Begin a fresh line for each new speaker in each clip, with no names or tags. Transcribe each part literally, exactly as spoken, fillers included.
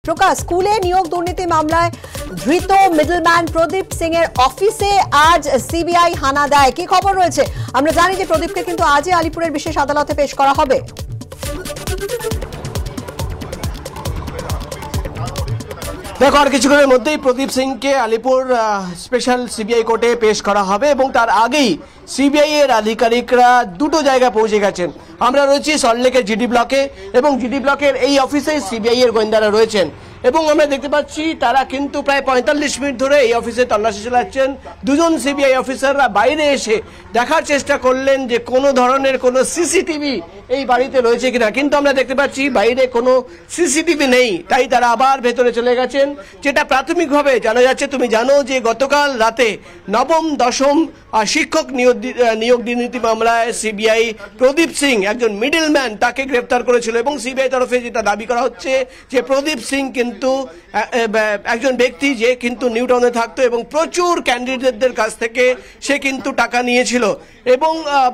প্রকাশ, স্কুলে নিয়োগ দুর্নীতি মামলায় ধৃত মিডলম্যান প্রদীপ সিং এর অফিসে আজ সিবিআই হানা দেয়। কি খবর রয়েছে? আমরা জানি যে প্রদীপকে কিন্তু আজই আলিপুরের বিশেষ আদালতে পেশ করা হবে।
দেখো, আর কিছুক্ষণের মধ্যেই প্রদীপ সিংকে আলিপুর স্পেশাল সিবিআই কোর্টে পেশ করা হবে এবং তার আগেই সিবিআই এর আধিকারিকরা দুটো জায়গায় পৌঁছে গেছেন। আমরা রয়েছি সল্টলেকের জিডি ব্লকে এবং জিডি ব্লকের এই অফিসে সিবিআই এর গোয়েন্দারা রয়েছেন এবং আমরা দেখতে পাচ্ছি তারা কিন্তু প্রায় পঁয়তাল্লিশ মিনিট ধরে এই অফিসে তল্লাশি চালাচ্ছেন। দুজন সিবিআই অফিসাররা বাইরে এসে দেখার চেষ্টা করলেন যে কোনো ধরনের কোনো সিসিটিভি এই বাড়িতে রয়েছে কিনা, কিন্তু আমরা দেখতে পাচ্ছি বাইরে কোনো সিসিটিভি নেই। তাই তারা আবার ভেতরে চলে গেছেন। যেটা প্রাথমিকভাবে জানা যাচ্ছে, তুমি জানো যে গতকাল রাতে নবম দশম শিক্ষক নিয়োগ নিয়োগ দুর্নীতি মামলায় সিবিআই প্রদীপ সিং, একজন মিডলম্যান, তাকে গ্রেপ্তার করেছিল এবং সিবিআই তরফে যেটা দাবি করা হচ্ছে যে প্রদীপ সিং কিন্তু একজন ব্যক্তি যে কিন্তু নিউটাউনে থাকতো এবং প্রচুর ক্যান্ডিডেটদের কাছ থেকে সে কিন্তু টাকা নিয়েছিল এবং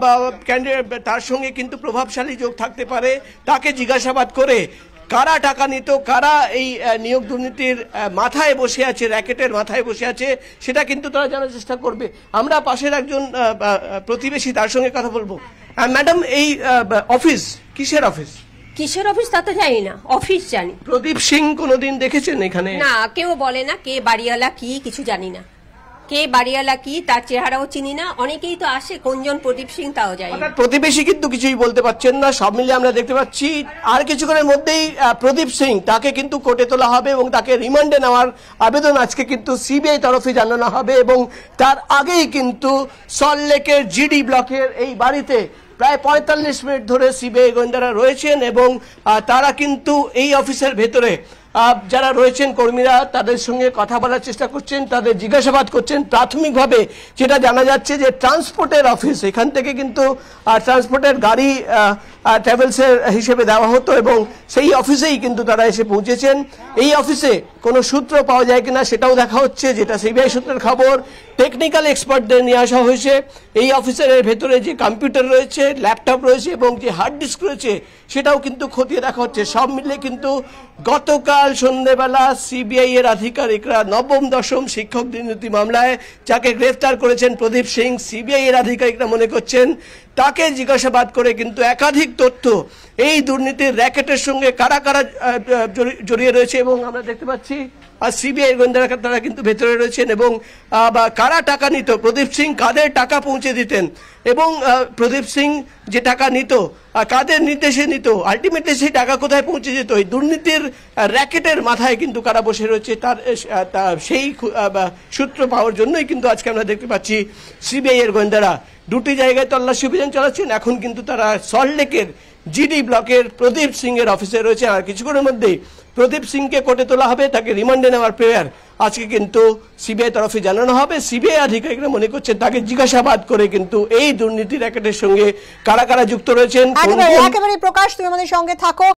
তার সঙ্গে কিন্তু প্রভাবশালী যোগ থাকতে পারে। তাকে জিজ্ঞাসাবাদ করে কারা টাকা নিত, কারা এই নিয়োগ দুর্নীতির মাথায় বসে আছে, র্যাকেটের মাথায় বসে আছে, সেটা কিন্তু তারা জানার চেষ্টা করবে। আমরা পাশের একজন প্রতিবেশী, তার সঙ্গে কথা বলবো। ম্যাডাম, এই অফিস কিসের অফিস?
কিসের অফিস তা তো জানি না, অফিস জানি।
প্রদীপ সিং কোনোদিন দেখেছেন এখানে?
না, কেউ বলে না কে বাড়িওয়ালা কি কিছু জানি না, কে বাড়িওয়ালা কি তার চেহারাও চিনি না। অনেকেই তো আসে, কোনজন প্রদীপ সিং তাও জানি না।
প্রতিবেশী কিন্তু কিছুই বলতে পারছেন না। সব মিলিয়ে আমরা দেখতে পাচ্ছি আর কিছুক্ষণের মধ্যেই প্রদীপ সিং তাকে কিন্তু কোর্টে তোলা হবে এবং তাকে রিমান্ডে নেওয়ার আবেদন আজকে কিন্তু সিবিআই তরফে জানানো হবে এবং তার আগেই কিন্তু সল্টলেকের জিডি ব্লকের এই বাড়িতে প্রায় পঁয়তাল্লিশ মিনিট ধরে সিবিআই গোয়েন্দারা রয়েছেন এবং তারা কিন্তু এই অফিসের ভেতরে যারা রয়েছেন কর্মীরা তাদের সঙ্গে কথা বলার চেষ্টা করছেন, তাদের জিজ্ঞাসাবাদ করছেন। প্রাথমিকভাবে যেটা জানা যাচ্ছে যে ট্রান্সপোর্টের অফিস, এখান থেকে কিন্তু ট্রান্সপোর্টের গাড়ি ট্রাভেলসের হিসেবে দেওয়া হতো এবং সেই অফিসেই কিন্তু তারা এসে পৌঁছেছেন। এই অফিসে কোনো সূত্র পাওয়া যায় কিনা সেটাও দেখা হচ্ছে, যেটা সিবিআই সূত্রের খবর। টেকনিক্যাল এক্সপার্টদের নিয়ে আসা হয়েছে। এই অফিসের ভেতরে যে কম্পিউটার রয়েছে, ল্যাপটপ রয়েছে এবং যে হার্ড ডিস্ক রয়েছে সেটাও কিন্তু খতিয়ে দেখা হচ্ছে। সব মিলে কিন্তু গতকাল সন্ধ্যেবেলা সিবিআই এর আধিকারিকরা নবম দশম শিক্ষক দুর্নীতি মামলায় যাকে গ্রেফতার করেছেন প্রদীপ সিং, সিবিআই এর আধিকারিকরা মনে করছেন তাকে জিজ্ঞাসাবাদ করে কিন্তু একাধিক তথ্য এই দুর্নীতির র্যাকেটের সঙ্গে কারা কারা জড়িয়ে রয়েছে এবং আমরা দেখতে পাচ্ছি আর সিবিআই গোয়েন্দারা তারা কিন্তু ভেতরে রয়েছেন এবং কারা টাকা নিত, প্রদীপ সিং কাদের টাকা পৌঁছে দিতেন এবং প্রদীপ সিং যে টাকা নিত কাদের নির্দেশে নিত, আলটিমেটলি সেই টাকা কোথায় পৌঁছে যেত, এই দুর্নীতির র্যাকেটের মাথায় কিন্তু কারা বসে রয়েছে তার সেই সূত্র পাওয়ার জন্যই কিন্তু আজকে আমরা দেখতে পাচ্ছি সিবিআই এর গোয়েন্দারা দুটি জায়গায় তল্লাশি অভিযান চালাচ্ছেন। এখন কিন্তু তারা সল্টলেকের জিডি ব্লকের প্রদীপ সিং এর অফিসে রয়েছে। আর কিছুক্ষণের মধ্যেই প্রদীপ সিংকে কোর্টে তোলা হবে, তাকে রিমান্ডে নেওয়ার প্রেয়ার আজকে কিন্তু সিবিআই তরফে জানানো হবে। সিবিআই আধিকারিকরা মনে করছেন তাকে জিজ্ঞাসাবাদ করে কিন্তু এই দুর্নীতি র্যাকেটের সঙ্গে কারা কারা যুক্ত রয়েছেন।
একেবারে প্রকাশ, তুমি আমাদের সঙ্গে থাকো।